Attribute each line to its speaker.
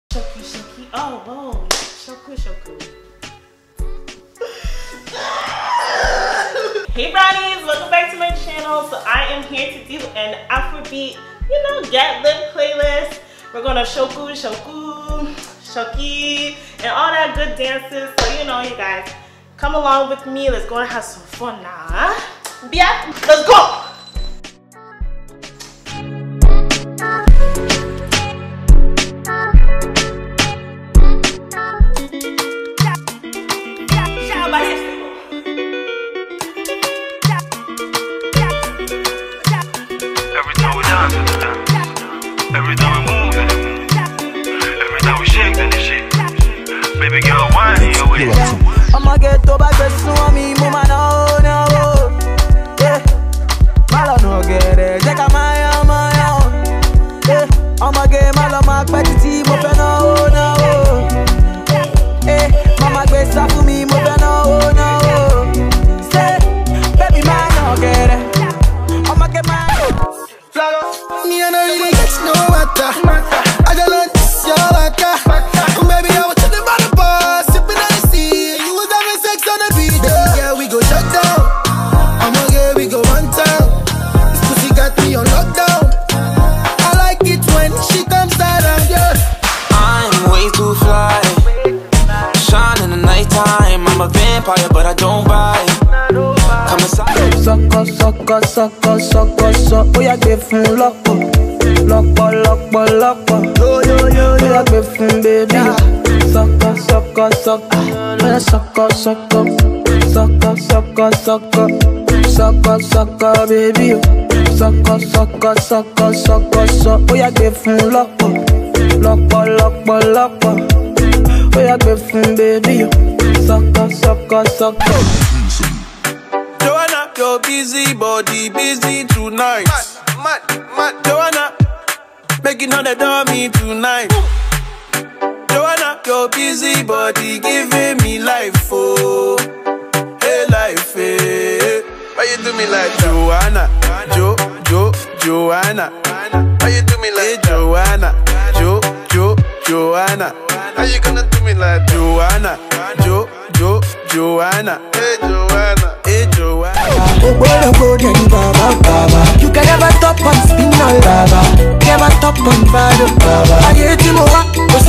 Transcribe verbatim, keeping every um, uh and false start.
Speaker 1: Shoku, shoku. Oh, whoa. Shoku, shoku. Hey brownies, welcome back to my channel. So I am here to do an Afrobeat, you know, get lit playlist. We're gonna shoku, shoku, shoki, and all that good dances. So you know, you guys, come along with me. Let's go and have some fun now. Yeah, let's go.
Speaker 2: Every time we move it, every time we shake that shit, baby girl, wine in your way.
Speaker 3: I'ma get to back with me, mama no no. Yeah, malo no get it, check out my my yeah, I'ma get malo my petty, mo fe no no. Yeah, mama get sa for me, mo fe no no. Say, baby man no get it, I'ma get my.
Speaker 4: Me and I really get no matter. I just learned this your waka. Baby, I was chilling by the bar, sipping on the sea. You was having sex on the beach. Yeah, we go shut down. I'ma get we go one time. This pussy got me on lockdown. I like it when she comes around. Yeah,
Speaker 3: I'm way too fly. Shine in the nighttime. I'm a vampire, but I don't bite. Come inside. Sucker, sucker, sucker, sucker, sucker. Oh, yeah, give him loco. Loco, loco, loco. Yo, yo, yo, yo. Yeah, give him baby. Sucker, sucker, sucker. Yeah, sucker, sucker. Sucker, sucker, sucker. Sucker, sucker, baby. Sucker, sucker, sucker, sucker, sucker. Oh, yeah, give him loco. Loco, loco, loco. Oh, yeah, give him baby. Sucker, sucker, sucker.
Speaker 4: Joanna, your busy body, busy tonight. Mad, mad, mad. Joanna, making all the dummy tonight. Joanna, your busy body, giving me life, oh, hey life, hey. Why you do me like Joanna, Jo, Jo, Joanna? Why you do me like Joanna, Jo, Jo, Joanna? How you gonna do me like Joanna, Jo, Jo, Joanna? Hey Joanna, hey Joanna.
Speaker 3: You can never stop on spin all baba. Never stop on bad baba. I get you more.